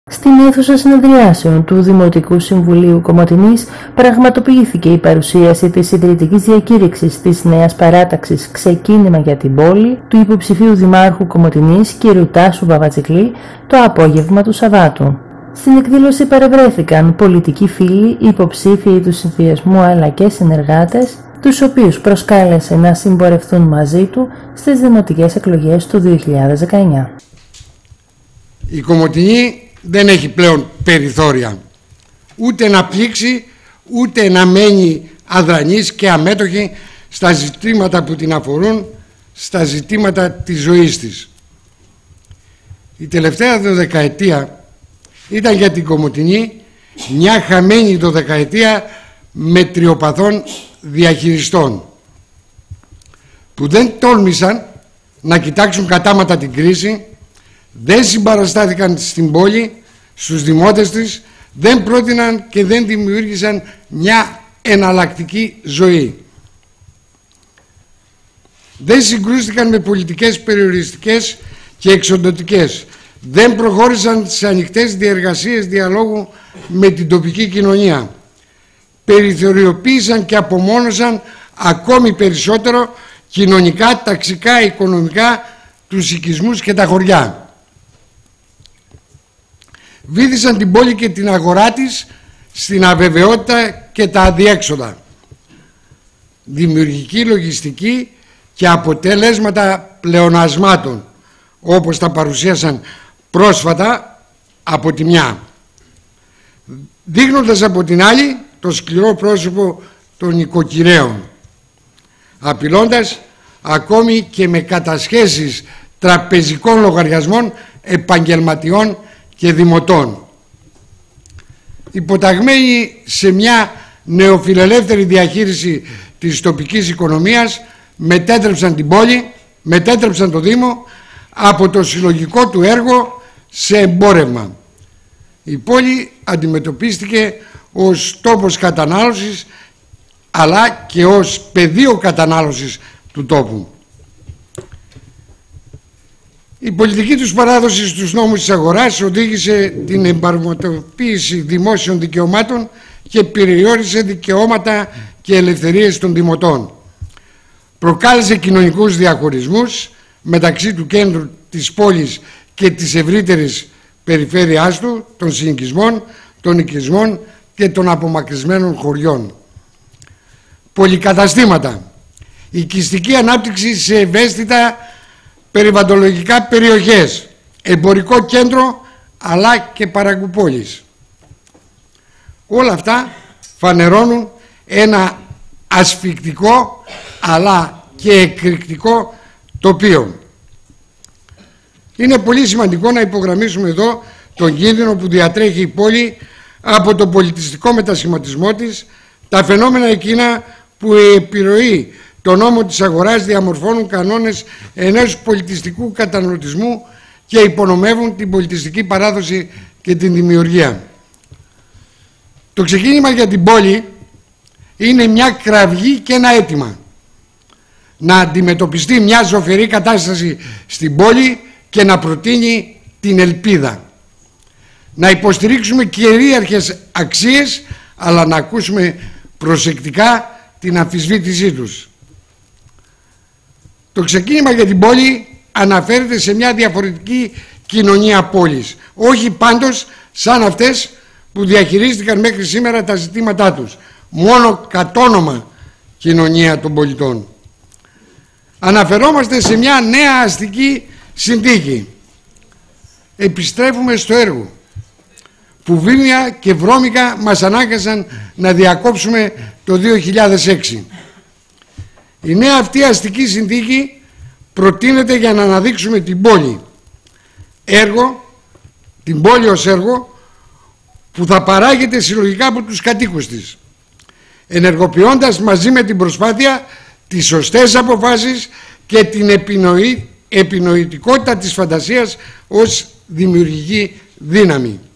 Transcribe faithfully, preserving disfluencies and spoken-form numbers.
Στην αίθουσα συνεδριάσεων του Δημοτικού Συμβουλίου Κομοτηνής πραγματοποιήθηκε η παρουσίαση της ιδρυτικής διακήρυξης της νέας παράταξης «Ξεκίνημα για την πόλη» του υποψηφίου Δημάρχου Κομοτηνής κ. Τάσου Βαβατζικλή το απόγευμα του Σαββάτου. Στην εκδήλωση παρευρέθηκαν πολιτικοί φίλοι, υποψήφιοι του συνδυασμού αλλά και συνεργάτες, τους οποίους προσκάλεσε να συμπορευτούν μαζί του στις δημοτικές εκλογές του δύο χιλιάδες δεκαεννιά. Η Κομοτηνή δεν έχει πλέον περιθώρια, ούτε να πλήξει, ούτε να μένει αδρανής και αμέτωχη στα ζητήματα που την αφορούν, στα ζητήματα της ζωής της. Η τελευταία δωδεκαετία ήταν για την Κομοτηνή μια χαμένη δωδεκαετία μετριοπαθών διαχειριστών που δεν τόλμησαν να κοιτάξουν κατάματα την κρίση, δεν συμπαραστάθηκαν στην πόλη, στους δημότες της, δεν πρότειναν και δεν δημιούργησαν μια εναλλακτική ζωή. Δεν συγκρούστηκαν με πολιτικές περιοριστικές και εξοντωτικές. Δεν προχώρησαν σε ανοιχτές διεργασίες διαλόγου με την τοπική κοινωνία. Περιθωριοποίησαν και απομόνωσαν ακόμη περισσότερο κοινωνικά, ταξικά, οικονομικά τους οικισμούς και τα χωριά. Βύθισαν την πόλη και την αγορά της στην αβεβαιότητα και τα αδιέξοδα. Δημιουργική λογιστική και αποτέλεσματα πλεονασμάτων, όπως τα παρουσίασαν πρόσφατα από τη μια, δείχνοντας από την άλλη το σκληρό πρόσωπο των οικοκυρέων, απειλώντας ακόμη και με κατασχέσεις τραπεζικών λογαριασμών επαγγελματιών και δημοτών. Υποταγμένοι σε μια νεοφιλελεύθερη διαχείριση της τοπικής οικονομίας, μετέτρεψαν την πόλη, μετέτρεψαν το Δήμο από το συλλογικό του έργο σε εμπόρευμα. Η πόλη αντιμετωπίστηκε ως τόπος κατανάλωσης αλλά και ως πεδίο κατανάλωσης του τόπου. Η πολιτική τους παράδοση στους νόμους της αγοράς οδήγησε την εμπαρματοποίηση δημόσιων δικαιωμάτων και περιόρισε δικαιώματα και ελευθερίες των δημοτών. Προκάλεσε κοινωνικούς διαχωρισμούς μεταξύ του κέντρου της πόλης και της ευρύτερης περιφέρειάς του, των συνοικισμών, των οικισμών και των απομακρυσμένων χωριών. Πολυκαταστήματα. Οικιστική ανάπτυξη σε ευαίσθητα περιβαλλοντολογικά περιοχές, εμπορικό κέντρο αλλά και παραγκουπόλεις. Όλα αυτά φανερώνουν ένα ασφικτικό αλλά και εκρηκτικό τοπίο. Είναι πολύ σημαντικό να υπογραμμίσουμε εδώ τον κίνδυνο που διατρέχει η πόλη από τον πολιτιστικό μετασχηματισμό της, τα φαινόμενα εκείνα που η επιρροή το νόμο της αγοράς διαμορφώνουν κανόνες ενός πολιτιστικού καταναλωτισμού και υπονομεύουν την πολιτιστική παράδοση και την δημιουργία. Το ξεκίνημα για την πόλη είναι μια κραυγή και ένα αίτημα να αντιμετωπιστεί μια ζωφερή κατάσταση στην πόλη και να προτείνει την ελπίδα. Να υποστηρίξουμε κυρίαρχες αξίες αλλά να ακούσουμε προσεκτικά την αμφισβήτησή τους. Το ξεκίνημα για την πόλη αναφέρεται σε μια διαφορετική κοινωνία πόλης, όχι πάντως σαν αυτές που διαχειρίστηκαν μέχρι σήμερα τα ζητήματά τους, μόνο κατ' όνομα κοινωνία των πολιτών. Αναφερόμαστε σε μια νέα αστική συνθήκη. Επιστρέφουμε στο έργο που βίνια και βρώμικα μας ανάγκασαν να διακόψουμε το δύο χιλιάδες έξι. Η νέα αυτή αστική συνθήκη προτείνεται για να αναδείξουμε την πόλη έργο, την πόλη ως έργο που θα παράγεται συλλογικά από τους κατοίκους της, ενεργοποιώντας μαζί με την προσπάθεια τις σωστές αποφάσεις και την επινοη... επινοητικότητα της φαντασίας ως δημιουργική δύναμη.